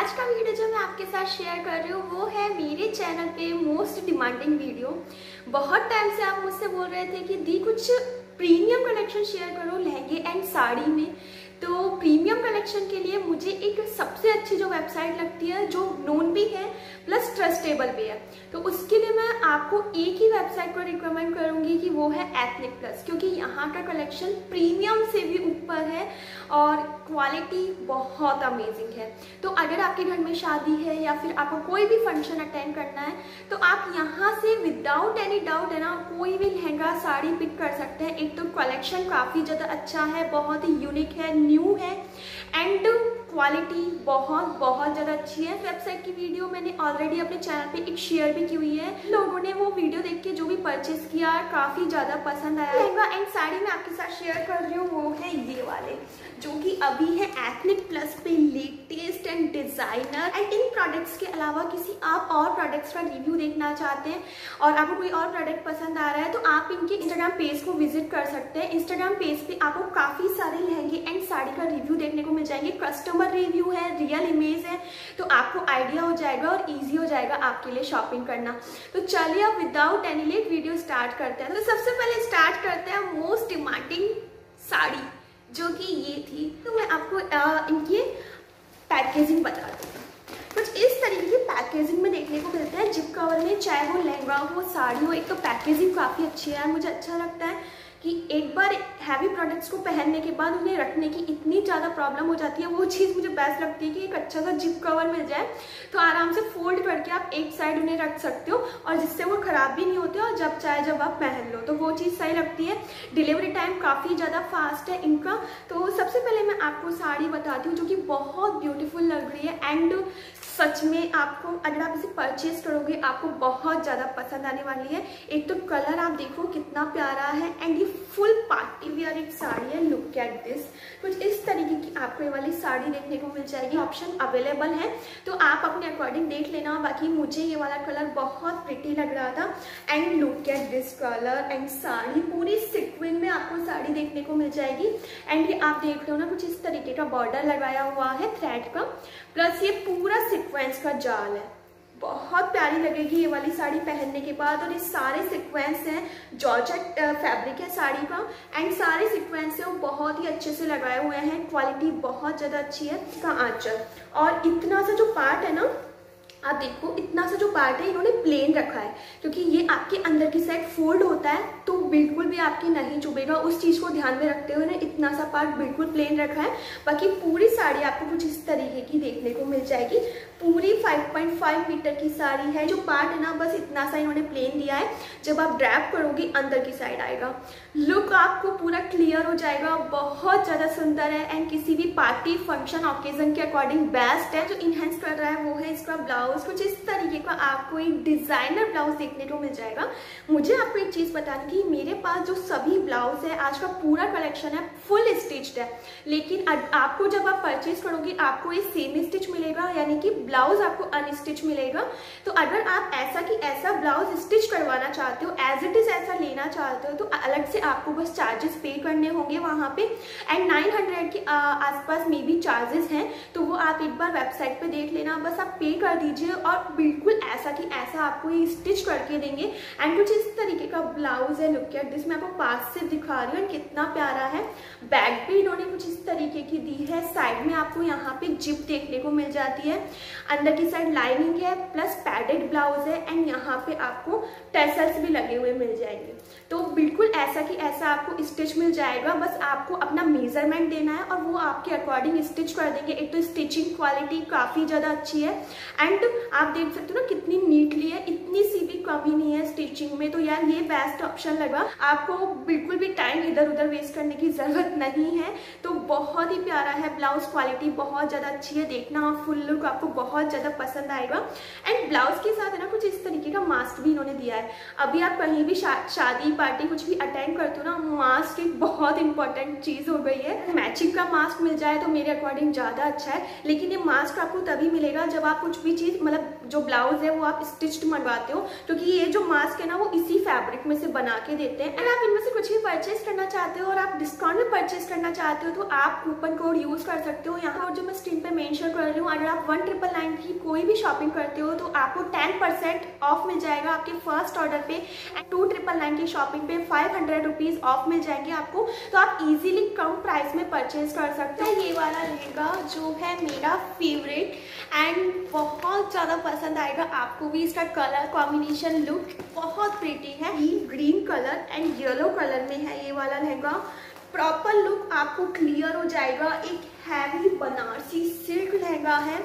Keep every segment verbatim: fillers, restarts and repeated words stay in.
आज का वीडियो जो मैं आपके साथ शेयर कर रही हूँ वो है मेरे चैनल पे मोस्ट डिमांडिंग वीडियो। बहुत टाइम से आप मुझसे बोल रहे थे कि दी कुछ प्रीमियम कलेक्शन शेयर करो लहंगे एंड साड़ी में। तो प्रीमियम कलेक्शन के लिए मुझे एक सबसे अच्छी जो वेबसाइट लगती है जो नोन भी है प्लस ट्रस्टेबल भी है, तो उसके लिए मैं आपको एक ही वेबसाइट को रिकमेंड करूंगी कि वो है एथनिक प्लस, क्योंकि यहाँ का कलेक्शन प्रीमियम से भी ऊपर है और क्वालिटी बहुत अमेजिंग है। तो अगर आपके घर में शादी है या फिर आपको कोई भी फंक्शन अटेंड करना है तो आप यहाँ से विदाउट एनी डाउट है ना कोई भी लहंगा साड़ी पिक कर सकते हैं। एक तो कलेक्शन काफ़ी ज़्यादा अच्छा है, बहुत ही यूनिक है, न्यू है एंड क्वालिटी बहुत बहुत ज़्यादा अच्छी है। वेबसाइट की वीडियो मैंने ऑलरेडी अपने चैनल पे एक शेयर भी की हुई है। लोगों ने वो वीडियो देख के जो भी परचेस किया काफ़ी ज़्यादा पसंद आया। लहंगा एंड साड़ी मैं आपके साथ शेयर कर रही हूँ वो है ये वाले, जो कि अभी है एथनिक प्लस पे लेटेस्ट एंड डिज़ाइनर। एंड इन प्रोडक्ट्स के अलावा किसी आप और प्रोडक्ट्स का रिव्यू देखना चाहते हैं और आपको कोई और प्रोडक्ट पसंद आ रहा है तो आप इनके इंस्टाग्राम पेज को विजिट कर सकते हैं। इंस्टाग्राम पेज पे आपको काफ़ी सारे लहंगे एंड साड़ी का रिव्यू देखने को मिल जाएंगे। कस्टमर रिव्यू है, रियल इमेज है, तो आपको आइडिया हो जाएगा और इजी हो जाएगा आपके लिए शॉपिंग करना। तो चलिए अब without any late video start करते हैं। तो सबसे पहले स्टार्ट करते हैं मोस्ट डिमांडिंग साड़ी, जो कि ये थी। तो मैं आपको आ, इनकी पैकेजिंग बता दूँ। कुछ इस तरीके की पैकेजिंग में देखने को मिलता है जिप कवर में, चाहे वो लहंगा हो साड़ी हो। एक तो पैकेजिंग काफ़ी अच्छी है, मुझे अच्छा लगता है कि एक बार हैवी प्रोडक्ट्स को पहनने के बाद उन्हें रखने की इतनी ज़्यादा प्रॉब्लम हो जाती है, वो चीज़ मुझे बेस्ट लगती है कि एक अच्छा सा जिप कवर मिल जाए तो आराम से फोल्ड करके आप एक साइड उन्हें रख सकते हो और जिससे वो ख़राब भी नहीं होते और जब चाहे जब आप पहन लो, तो वो चीज़ सही लगती है। डिलीवरी टाइम काफ़ी ज़्यादा फास्ट है इनका। तो सबसे पहले मैं आपको साड़ी बताती हूँ जो कि बहुत ब्यूटीफुल लग रही है एंड सच में आपको अगर आप इसे परचेज करोगे आपको बहुत ज़्यादा पसंद आने वाली है। एक तो कलर आप देखो कितना प्यारा है एंड ये फुल पार्टी वियर एक साड़ी है। लुक एट दिस, कुछ इस तरीके की आपको ये वाली साड़ी देखने को मिल जाएगी। ऑप्शन अवेलेबल है तो आप अपने अकॉर्डिंग देख लेना। बाकी मुझे ये वाला कलर बहुत प्रिटी लग रहा था and look at this colour and sari पूरी सिक्विन में आपको साड़ी देखने को मिल जाएगी। एंड ये आप देख रहे हो ना कुछ इस तरीके का बॉर्डर लगाया हुआ है थ्रेड का, प्लस ये पूरा सीक्वेंस का जाल है। बहुत प्यारी लगेगी ये वाली साड़ी पहनने के बाद। और ये सारे सीक्वेंस हैं, जॉर्जेट फैब्रिक है साड़ी का एंड सारे सीक्वेंस है वो बहुत ही अच्छे से लगाए हुए हैं। क्वालिटी बहुत ज़्यादा अच्छी है। इसका आंचल और इतना सा जो पार्ट है ना, आप देखो इतना सा जो पार्ट है इन्होंने प्लेन रखा है क्योंकि ये आपके अंदर की साइड फोल्ड होता है तो बिल्कुल भी आपकी नहीं चुभेगा। उस चीज़ को ध्यान में रखते हुए ना इतना सा पार्ट बिल्कुल प्लेन रखा है। बाकी पूरी साड़ी आपको कुछ इस तरीके की देखने को मिल जाएगी। पूरी पाँच पॉइंट पाँच मीटर की साड़ी है। जो पार्ट है ना बस इतना सा इन्होंने प्लेन दिया है, जब आप ड्रैप करोगे अंदर की साइड आएगा। लुक आपको पूरा क्लियर हो जाएगा, बहुत ज़्यादा सुंदर है एंड किसी भी पार्टी फंक्शन ऑकेजन के अकॉर्डिंग बेस्ट है। जो इनहेंस कर रहा है वो है इसका ब्लाउज। कुछ इस तरीके का आपको एक डिजाइनर ब्लाउज देखने को मिल जाएगा। मुझे आपको एक चीज बतानी कि मेरे पास जो सभी ब्लाउज है आज का पूरा कलेक्शन है फुल स्टिच्ड है, लेकिन आपको जब आप परचेज करोगे आपको ये सेमी स्टिच मिलेगा, यानी कि ब्लाउज आपको अनस्टिच मिलेगा। तो अगर आप ऐसा कि ऐसा ब्लाउज स्टिच करवाना चाहते हो, एज इट इज ऐसा लेना चाहते हो, तो अलग से आपको बस चार्जेस पे करने होंगे वहां पे। एंड नाइन हंड्रेड के आसपास मे बी चार्जेस हैं, तो वो आप एक बार वेबसाइट पे देख लेना। बस आप पे कर दीजिए और बिल्कुल ऐसा कि ऐसा आपको ये स्टिच करके देंगे। एंड कुछ इस तरीके का ब्लाउज है। लुक एट दिस, मैं आपको पास से दिखा रही हूँ कितना प्यारा है। बैक भी इन्होंने कुछ इस तरीके की दी है। साइड में आपको यहाँ पे जिप देखने को मिल जाती है, अंदर की साइड लाइनिंग है प्लस पैडेड ब्लाउज है एंड यहाँ पे आपको टेसल्स भी लगे हुए मिल जाएंगे। तो बिल्कुल ऐसा कि ऐसा आपको स्टिच मिल जाएगा। बस आपको अपना मेजरमेंट देना है और वो आपके अकॉर्डिंग स्टिच कर देंगे। एक तो स्टिचिंग क्वालिटी काफ़ी ज़्यादा अच्छी है एंड आप देख सकते हो ना कितनी नीटली है, इतनी सी भी कमी नहीं है स्टिचिंग में। तो यार ये बेस्ट ऑप्शन लगा। आपको बिल्कुल भी टाइम इधर उधर वेस्ट करने की ज़रूरत नहीं है। तो बहुत ही प्यारा है। ब्लाउज क्वालिटी बहुत ज़्यादा अच्छी है, देखना फुल लुक आपको बहुत ज़्यादा पसंद आएगा। एंड ब्लाउज के साथ है ना कुछ इस तरीके का मास्क भी इन्होंने दिया है। अभी आप कहीं भी शा, शादी पार्टी कुछ भी अटेंड करते हो ना, मास्क एक बहुत इंपॉर्टेंट चीज़ हो गई है। मैचिंग का मास्क मिल जाए तो मेरे अकॉर्डिंग ज़्यादा अच्छा है, लेकिन ये मास्क आपको तभी मिलेगा जब आप कुछ भी चीज़ मतलब जो ब्लाउज है वो आप स्टिच्ड मंगवाते हो, क्योंकि ये जो मास्क है ना वो इसी फैब्रिक में से बना के देते हैं। एंड आप इनमें से कुछ भी परचेज करना चाहते हो और आप डिस्काउंट में परचेज करना चाहते हो तो आप कूपन कोड यूज कर सकते हो। यहाँ और जो मैं स्क्रीन पे मेंशन कर रही हूँ, अगर आप वन ट्रिपल नाइन की कोई भी शॉपिंग करते हो तो आपको टेन परसेंट ऑफ मिल जाएगा आपके फर्स्ट ऑर्डर पे। एंड टू ट्रिपल नाइन की शॉपिंग पे फाइव हंड्रेड रुपीज ऑफ मिल जाएंगे आपको, तो आप इजीली कम प्राइस में परचेज कर सकते हैं। ये वाला लहंगा जो है मेरा फेवरेट एंड बहुत ज़्यादा पसंद आएगा आपको भी। इसका कलर कॉम्बिनेशन लुक बहुत प्रीटी है, green colour and yellow colour में है ये वाला लहंगा। प्रॉपर लुक आपको क्लियर हो जाएगा। एक हैवी बनारसी सिल्क लहंगा है।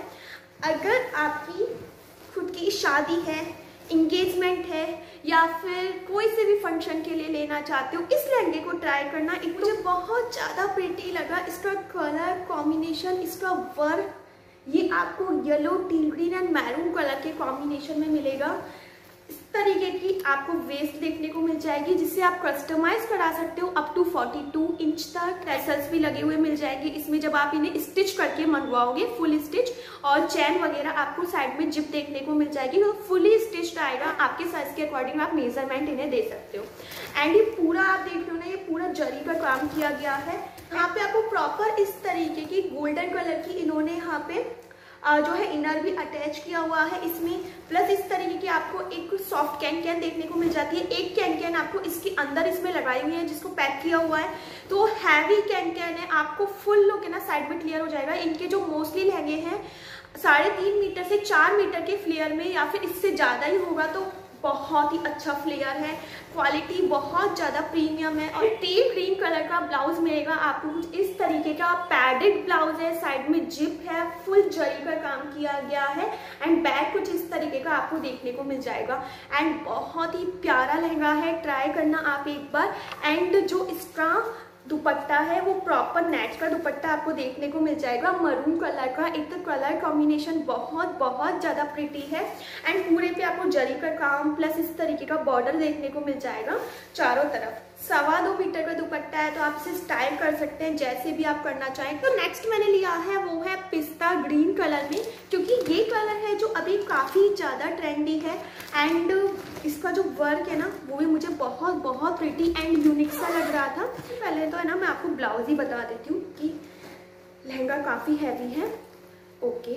अगर आपकी खुद की शादी है, इंगेजमेंट है या फिर कोई से भी फंक्शन के लिए लेना चाहते हो, इस लहंगे को ट्राई करना। एक मुझे बहुत ज़्यादा प्रीटी लगा इसका कलर कॉम्बिनेशन, इसका वर्क, ये आपको yellow, teal green and maroon colour के कॉम्बिनेशन में मिलेगा। इस तरीके की आपको वेस्ट देखने को मिल जाएगी जिससे आप कस्टमाइज करा सकते हो up to forty two inch तक। टैसल्स भी लगे हुए मिल जाएंगे इसमें जब आप इन्हें स्टिच करके मंगवाओगे, फुल स्टिच, और चैन वगैरह आपको साइड में जिप देखने को मिल जाएगी। तो फुली स्टिच्ड आएगा, आपके साइज के अकॉर्डिंग आप मेजरमेंट इन्हें दे सकते हो। एंड ये पूरा आप देख रहे हो ना, ये पूरा जरी का काम किया गया है। यहाँ पे आपको प्रॉपर इस तरीके की गोल्डन कलर की इन्होंने यहाँ पे जो है इनर भी अटैच किया हुआ है इसमें। प्लस इस तरीके की आपको एक सॉफ्ट कैन कैन देखने को मिल जाती है। एक कैन कैन आपको इसके अंदर इसमें लगाई हुई है जिसको पैक किया हुआ है, तो हैवी कैन कैन है। आपको फुल लुक है ना साइड में क्लियर हो जाएगा। इनके जो मोस्टली लहंगे हैं साढ़े तीन मीटर से चार मीटर के फ्लेयर में या फिर इससे ज़्यादा ही होगा, तो बहुत ही अच्छा फ्लेयर है। क्वालिटी बहुत ज़्यादा प्रीमियम है। और टील ग्रीन कलर का ब्लाउज मिलेगा आपको कुछ इस तरीके का। पैडेड ब्लाउज है, साइड में जिप है, फुल जरी का काम किया गया है एंड बैक कुछ इस तरीके का आपको देखने को मिल जाएगा। एंड बहुत ही प्यारा लहंगा है, ट्राई करना आप एक बार। एंड जो इसका दुपट्टा है वो प्रॉपर नेट का दुपट्टा आपको देखने को मिल जाएगा, मरून कलर का। एक तो कलर कॉम्बिनेशन बहुत बहुत ज़्यादा प्रीटी है एंड पूरे पे आपको जरी का काम प्लस इस तरीके का बॉर्डर देखने को मिल जाएगा चारों तरफ। सवा दो मीटर का दुपट्टा है, तो आप इसे स्टाइल कर सकते हैं जैसे भी आप करना चाहें। तो नेक्स्ट मैंने लिया है वो है पिस्ता ग्रीन कलर में, क्योंकि ये कलर है जो अभी काफ़ी ज़्यादा ट्रेंडी है एंड इसका जो वर्क है ना वो भी मुझे बहुत बहुत प्रीटी एंड यूनिक सा लग रहा था। पहले तो है ना मैं आपको ब्लाउज ही बता देती हूँ कि लहंगा काफ़ी हैवी है। ओके,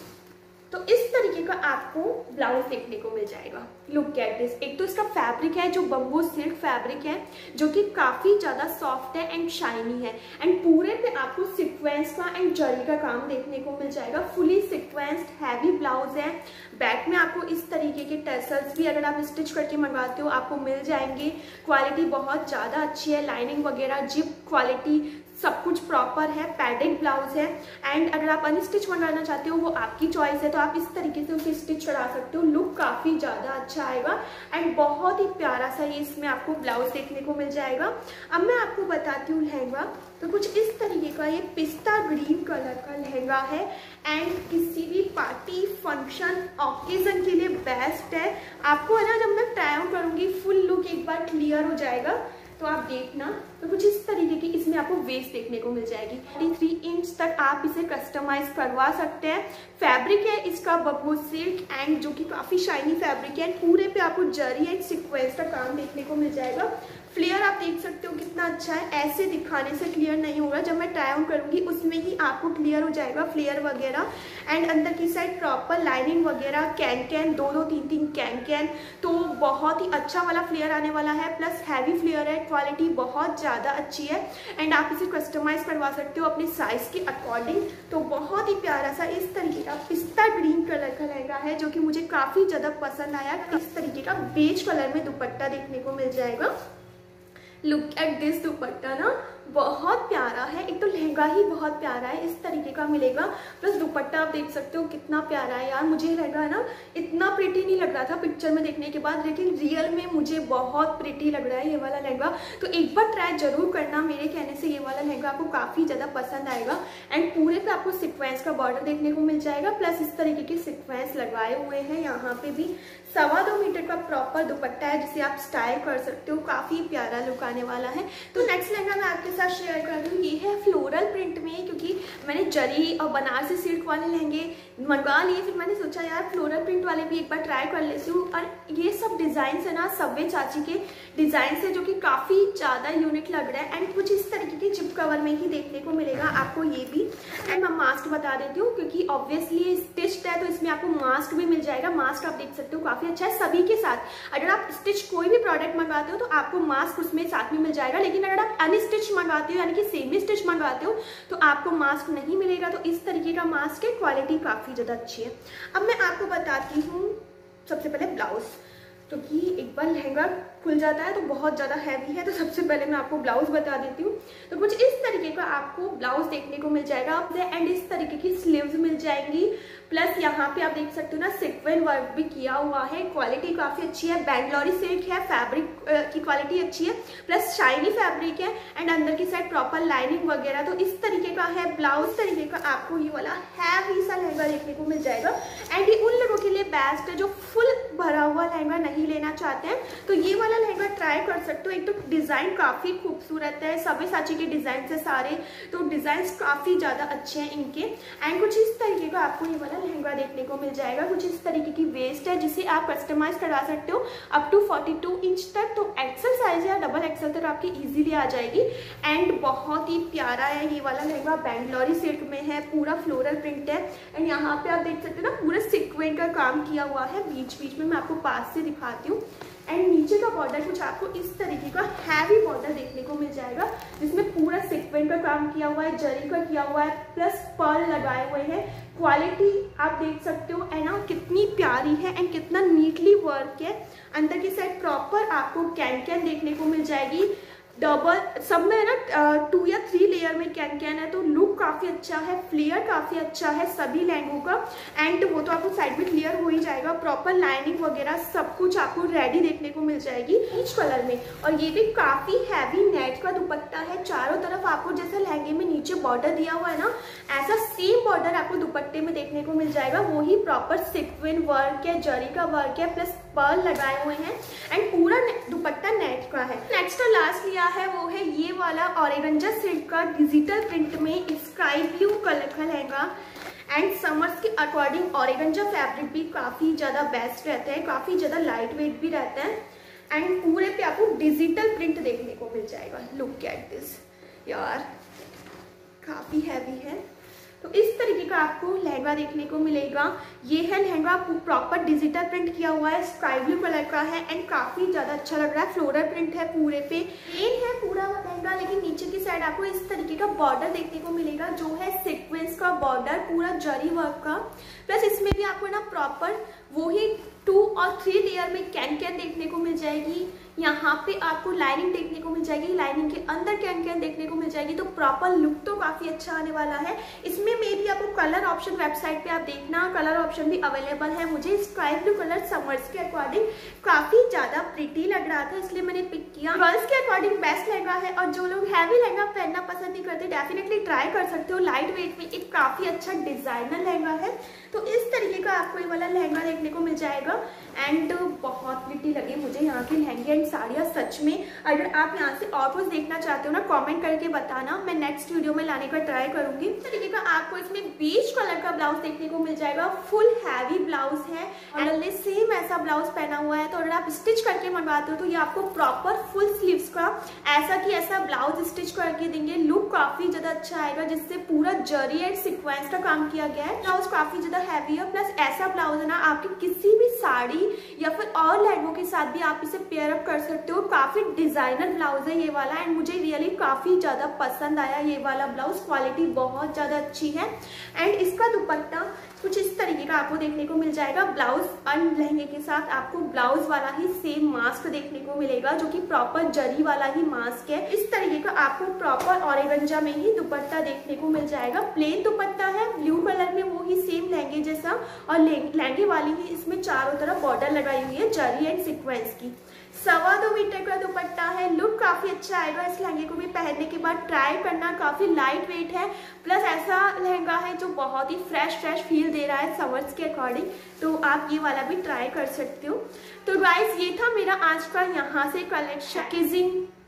तो इस तरीके का आपको ब्लाउज देखने को मिल जाएगा। Look at this. एक तो इसका फैब्रिक है जो बम्बू सिल्क फैब्रिक है जो कि काफ़ी ज़्यादा सॉफ्ट है एंड शाइनी है। एंड पूरे पे आपको सीक्वेंस का एंड जरी का काम देखने को मिल जाएगा। फुली सीक्वेंस्ड हैवी ब्लाउज है। बैक में आपको इस तरीके के टैसल्स भी अगर आप स्टिच करके मंगवाते हो आपको मिल जाएंगे। क्वालिटी बहुत ज़्यादा अच्छी है, लाइनिंग वगैरह, जिप क्वालिटी सब कुछ प्रॉपर है। पैडेड ब्लाउज है एंड अगर आप अनस्टिच मंगाना चाहते हो वो आपकी चॉइस है, तो आप इस तरीके से उसे स्टिच करा सकते हो। लुक काफ़ी ज़्यादा अच्छा आएगा एंड बहुत ही प्यारा सा ये इसमें आपको ब्लाउज देखने को मिल जाएगा। अब मैं आपको बताती हूँ लहंगा, तो कुछ इस तरीके का ये पिस्ता ग्रीन कलर का लहंगा है एंड किसी भी पार्टी फंक्शन ऑकेजन के लिए बेस्ट है। आपको है ना जब मैं ट्राई ऑन करूँगी फुल लुक एक बार क्लियर हो जाएगा, तो आप देखना। तो कुछ इस तरीके की इसमें आपको वेस्ट देखने को मिल जाएगी। तैंतीस इंच तक आप इसे कस्टमाइज करवा सकते हैं। फैब्रिक है इसका बम्बू सिल्क एंड जो कि काफ़ी शाइनी फैब्रिक है। पूरे पे आपको जरी एंड सीक्वेंस का काम देखने को मिल जाएगा। फ्लेयर आप देख सकते हो कितना अच्छा है। ऐसे दिखाने से क्लियर नहीं होगा, जब मैं ट्राई ऑन करूँगी उसमें ही आपको क्लियर हो जाएगा फ्लेयर वगैरह। एंड अंदर की साइड प्रॉपर लाइनिंग वगैरह, कैन कैन, दो दो तीन तीन कैन कैन, तो बहुत ही अच्छा वाला फ्लेयर आने वाला है। प्लस हैवी फ्लेयर है, क्वालिटी बहुत ज़्यादा अच्छी है एंड आप इसे कस्टमाइज करवा सकते हो अपने साइज के अकॉर्डिंग। तो बहुत ही प्यारा सा इस तरीके का पिस्ता ग्रीन कलर का लहंगा है जो कि मुझे काफ़ी ज़्यादा पसंद आया। इस तरीके का बेज कलर में दुपट्टा देखने को मिल जाएगा। लुक एट दिस दुपट्टा ना बहुत प्यारा है। एक तो लहंगा ही बहुत प्यारा है, इस तरीके का मिलेगा। प्लस दुपट्टा आप देख सकते हो कितना प्यारा है। यार मुझे लहंगा है ना इतना प्रिटी नहीं लग रहा था पिक्चर में देखने के बाद, लेकिन रियल में मुझे बहुत प्रिटी लग रहा है ये वाला लहंगा। तो एक बार ट्राई जरूर करना, मेरे कहने से ये वाला लहंगा आपको काफ़ी ज़्यादा पसंद आएगा। एंड पूरे पे आपको सिक्वेंस का बॉर्डर देखने को मिल जाएगा। प्लस इस तरीके के सिक्वेंस लगाए हुए हैं यहाँ पे भी। सवा दो मीटर का प्रॉपर दुपट्टा है जिसे आप स्टाइल कर सकते हो। काफ़ी प्यारा लुक आने वाला है। तो नेक्स्ट लहंगा मैं आपके आपके साथ शेयर कर रही हूँ ये है फ्लोरल प्रिंट में, क्योंकि मैंने जरी और बनारसी सिल्क वाले लहंगे मंगवा लिए, फिर मैंने सोचा यार फ्लोरल प्रिंट वाले भी एक बार ट्राई कर लेती हूँ। और ये सब डिज़ाइन है ना सब्वे चाची के डिज़ाइन है जो कि काफ़ी ज़्यादा यूनिक लग रहा है। एंड कुछ इस तरीके के जिप कवर में ही देखने को मिलेगा आपको ये भी। एंड मैं मास्क बता देती हूँ क्योंकि ऑब्वियसली स्टिच्ड है तो इसमें आपको मास्क भी मिल जाएगा। मास्क आप देख सकते हो काफ़ी अच्छा है सभी के साथ। अगर आप स्टिच कोई भी प्रोडक्ट मंगाते हो तो आपको मास्क उसमें साथ में मिल जाएगा, लेकिन अगर आप अनस्टिच मंगाते हो यानी कि सेमी स्टिच मंगाते हो तो आपको मास्क नहीं मिलेगा। तो इस तरीके का मास्क है, क्वालिटी काफ़ी ज़्यादा अच्छी है। अब मैं आपको बताती हूँ सबसे पहले ब्लाउज, क्योंकि तो एक बार लहंगा खुल जाता है तो बहुत ज़्यादा हैवी है, तो सबसे पहले मैं आपको ब्लाउज बता देती हूँ। तो कुछ इस तरीके का आपको ब्लाउज देखने को मिल जाएगा एंड इस तरीके की स्लीव्स मिल जाएंगी। प्लस यहाँ पे आप देख सकते हो ना सिक्वेंस वर्क भी किया हुआ है, क्वालिटी काफ़ी अच्छी है। बैंगलोरी सिल्क है, फैब्रिक की क्वालिटी अच्छी है, प्लस शाइनी फैब्रिक है एंड अंदर की साइड प्रॉपर लाइनिंग वगैरह। तो इस तरीके का है ब्लाउज, तरीके का आपको ये वाला हैवी सा लहंगा देखने को मिल जाएगा। एंड ये उन लोगों के लिए बेस्ट है जो फुल भरा हुआ लहंगा नहीं लेना चाहते हैं, तो ये वाला लहंगा ट्राई कर सकते हो। एक तो डिज़ाइन काफ़ी खूबसूरत है, सभी साची के डिज़ाइन है सारे, तो डिज़ाइन काफ़ी ज़्यादा अच्छे हैं इनके। एंड कुछ इस तरीके का आपको ये वाला लहंगा देखने को मिल जाएगा। कुछ इस तरीके की वेस्ट है जिसे आप कस्टमाइज करा सकते हो अप टू बयालीस इंच तक, तो एक्सेल साइज या डबल एक्सेल तक आपकी इजीली आ जाएगी। एंड बहुत ही प्यारा है ये वाला लहंगा, बैंगलोरी सिल्क में है, पूरा फ्लोरल प्रिंट है। एंड यहाँ पे आप देख सकते हो ना पूरा सिक्वेंस का काम किया हुआ है, बीच बीच में मैं आपको पास से दिखाती हूँ। एंड नीचे का बॉर्डर कुछ आपको इस तरीके का हैवी बॉर्डर देखने को मिल जाएगा जिसमें पूरा सिक्वेंस का काम किया हुआ है, जरी का किया हुआ है, प्लस पर्ल लगाए हुए हैं। क्वालिटी आप देख सकते हो है ना कितनी प्यारी है एंड कितना नीटली वर्क है। अंदर की साइड प्रॉपर आपको कैन कैन देखने को मिल जाएगी, डबल सब में है ना टू या थ्री लेयर में कैन कैन है, तो लुक काफ़ी अच्छा है, फ्लेयर काफ़ी अच्छा है सभी लहंगों का। एंड वो तो आपको साइड में क्लियर हो ही जाएगा, प्रॉपर लाइनिंग वगैरह सब कुछ आपको रेडी देखने को मिल जाएगी पीच कलर में। और ये भी काफ़ी हैवी नेट का दुपट्टा है, चारों तरफ आपको जैसा लहंगे में नीचे बॉर्डर दिया हुआ है ना ऐसा सेम बॉर्डर आपको दुपट्टे में देखने को मिल जाएगा। वही प्रॉपर सिक्वेंस वर्क है, जरी का वर्क है, प्लस पर्ल लगाए हुए हैं एंड पूरा दुपट्टा नेट का है। नेक्स्ट और लास्ट लिया है वो है ये वाला ऑरेगंजा सिल्क का डिजिटल प्रिंट में स्काई ब्लू कलर का लहंगा। एंड समर्स के अकॉर्डिंग ऑरेगंजा फैब्रिक भी काफ़ी ज़्यादा बेस्ट रहता है, काफ़ी ज़्यादा लाइट वेट भी रहता है। एंड पूरे पे आपको डिजिटल प्रिंट देखने को मिल जाएगा। लुक एट दिस यार, काफ़ी हैवी है। तो इस तरीके का आपको लहंगा देखने को मिलेगा। ये है लहंगा प्रॉपर डिजिटल प्रिंट किया हुआ है, स्काई ब्लू कलर का है एंड काफ़ी ज़्यादा अच्छा लग रहा है। फ्लोरल प्रिंट है पूरे पे, प्लेन है पूरा लहंगा, लेकिन नीचे की साइड आपको इस तरीके का बॉर्डर देखने को मिलेगा जो है सीक्वेंस का बॉर्डर पूरा जरी वर्क का। प्लस इसमें भी आपको ना प्रॉपर वही टू और थ्री लेयर में कैन कैन देखने को मिल जाएगी। यहाँ पे आपको लाइनिंग देखने को मिल जाएगी, लाइनिंग के अंदर कैन कैन देखने को मिल जाएगी, तो प्रॉपर लुक तो काफ़ी अच्छा आने वाला है। इसमें मे भी आपको कलर ऑप्शन वेबसाइट पे आप देखना, कलर ऑप्शन भी अवेलेबल है। मुझे स्काई ब्लू कलर समर्स के अकॉर्डिंग काफ़ी ज़्यादा प्रिटी लग रहा था इसलिए मैंने पिक किया। गर्ल्स के अकॉर्डिंग बेस्ट लहंगा है और जो लोग हैवी लहंगा पहनना पसंद नहीं करते डेफिनेटली ट्राई कर सकते हो। लाइट वेट में एक काफ़ी अच्छा डिजाइनर लहंगा है, तो इस तरीके का आपको ये वाला लहंगा देखने को मिल जाएगा। एंड बहुत प्रिटी लगे मुझे यहाँ के लहंगे एंड साड़ियाँ सच में। अगर आप यहाँ से और कुछ देखना चाहते हो ना कमेंट करके बताना, मैं नेक्स्ट वीडियो में लाने का ट्राई करूंगी। इस तरीके का आपको इसमें बीच कलर का ब्लाउज देखने को मिल जाएगा, फुल हैवी ब्लाउज है और ने सेम ऐसा ब्लाउज पहना हुआ है। तो अगर आप स्टिच करके मंगवाते हो तो ये आपको प्रॉपर फुल स्लीव्स का ऐसा कि ऐसा ब्लाउज स्टिच करके देंगे। लुक काफी ज्यादा अच्छा आएगा जिससे पूरा जरी एंड सिक्वेंस का काम किया गया है। ब्लाउज काफी ज्यादा हैवी है, प्लस ऐसा ब्लाउज है ना आपकी किसी भी साड़ी या फिर और लहंगों के साथ भी आप इसे पेयर अप कर सकते हो। काफी डिजाइनर ब्लाउज है ये वाला एंड मुझे रियली काफी ज्यादा पसंद आया ये वाला ब्लाउज, क्वालिटी बहुत ज्यादा अच्छी है। एंड इसका दुपट्टा कुछ इस तरीके का आपको देखने को मिल जाएगा। ब्लाउज एंड लहंगे के साथ आपको ब्लाउज वाला ही सेम मास्क देखने को मिलेगा जो कि प्रॉपर जरी वाला ही मास्क है। इस तरीके का आपको प्रॉपर ऑरेगंजा में ही दुपट्टा देखने को मिल जाएगा। प्लेन दुपट्टा है ब्लू कलर में, वो ही सेम लहंगे जैसा, और लहंगे वाली ही इसमें चारों तरफ बॉर्डर लगाई हुई है जरी एंड सिक्वेंस की। सवा दो मीटर का दुपट्टा है, लुक काफी अच्छा आएगा। इस लहंगे को भी पहनने के बाद ट्राई करना, काफी लाइट वेट है, प्लस ऐसा लहंगा है जो बहुत ही फ्रेश फ्रेश फील दे रहा है समर्स के अकॉर्डिंग, तो आप ये वाला भी ट्राई कर सकते हो। तो गाइस ये था मेरा आज का यहाँ से कलेक्शन पैकेजिंग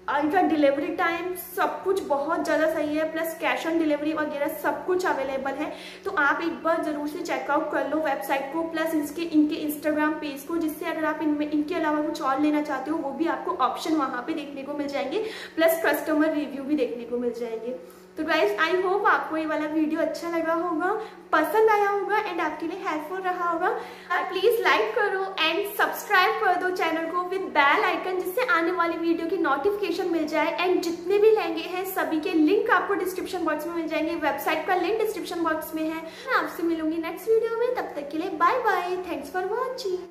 इनका डिलीवरी टाइम सब कुछ बहुत ज़्यादा सही है, प्लस कैश ऑन डिलीवरी वगैरह सब कुछ अवेलेबल है। तो आप एक बार ज़रूर से चेकआउट कर लो वेबसाइट को, प्लस इसके इनके इंस्टाग्राम पेज को, जिससे अगर आप इनमें इनके अलावा कुछ और लेना चाहते हो वो भी आपको ऑप्शन वहाँ पे देखने को मिल जाएंगे, प्लस कस्टमर रिव्यू भी देखने को मिल जाएंगे। तो गाइज आई होप आपको ये वाला वीडियो अच्छा लगा होगा, पसंद आया होगा एंड आपके लिए हेल्पफुल रहा होगा। प्लीज लाइक करो एंड सब्सक्राइब कर दो चैनल को विद बेल आइकन, जिससे आने वाली वीडियो की नोटिफिकेशन मिल जाए। एंड जितने भी लहंगे हैं सभी के लिंक आपको डिस्क्रिप्शन बॉक्स में मिल जाएंगे, वेबसाइट का लिंक डिस्क्रिप्शन बॉक्स में है। मैं आपसे मिलूंगी नेक्स्ट वीडियो में, तब तक के लिए bye bye, thanks for watching.